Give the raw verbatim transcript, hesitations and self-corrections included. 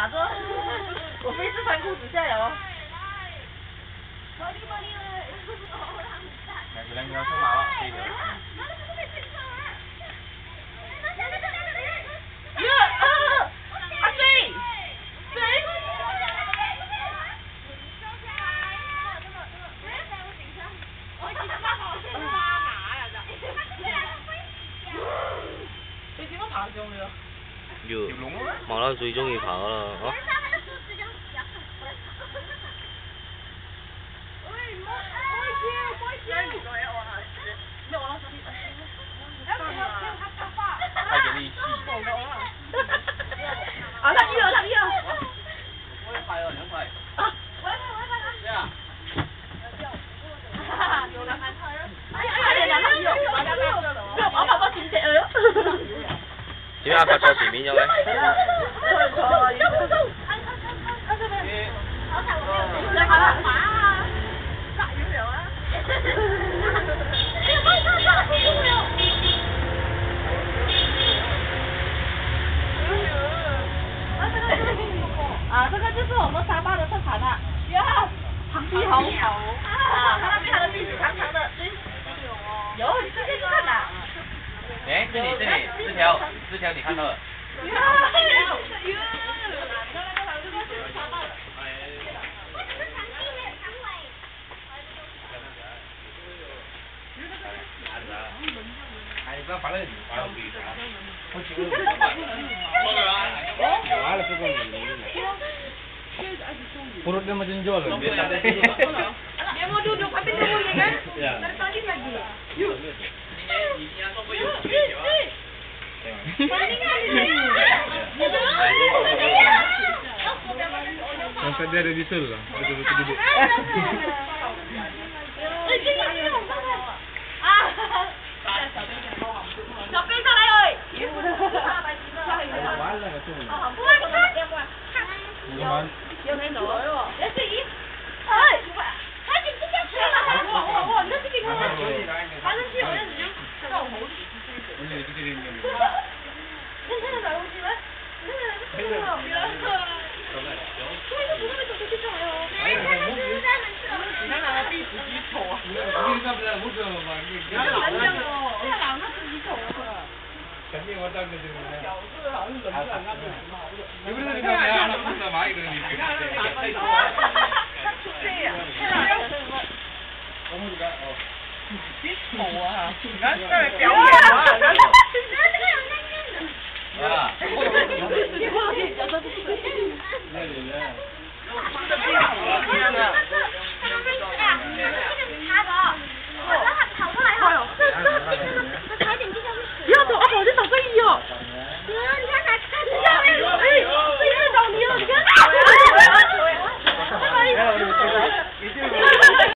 打着，我飞是穿裤子下了哦。 两个人要出马了，这个。 呀啊！阿飞，飞！你點解爬上去啊？ 要馬騮最中意爬噶啦，嚇！ 太给力气！ 啊，他一了，他一了。 我也拍了，两拍。 啊，我来拍，我来拍他。 对啊。 哈哈，有两拍。哎呀哎呀，兩拍一了，兩拍一了，我跑到前隻了。 點解拍錯前面咗嘅？ 來好了，啊！炸有沒有啊？哎呀，快快快，有沒有？啊，這個就是我們沙巴的特產啊！呀，長鼻猴啊，它那邊它的鼻子長長的，有，你直接去看呐。 哎，这里这里，枝条枝条你看到了？ 呀，哟， 哎，不要发了，发了对的。我请问。完了，这个perutnya macam jual. Dia mau duduk tapi dulu ya kan? Ya. Dari tadi lagi. Yuk. Sampai dia ada di sul lah, betul-betul duduk. Siapa yang salah oi? Bukan. 有沒有？這是一，哎，他已經這樣了，哇哇哇！你這邊看，反正基本上已經到好啲。你睇下大公司咩？你睇下大公司啦。對啊，不會走出去上來哦。你看哪個壁紙幾醜啊？你看不是不是嘛？你看男的哦，這兩個自己醜啊。肯定我當時就小事好像人不然那不是好的。你不是你看呀，那不是蚂蚁的你。你看那個打分數啊。這樣。我冇㗎哦。幾醜啊！你看這邊表演啊！你看這個有嫩嫩的。啊。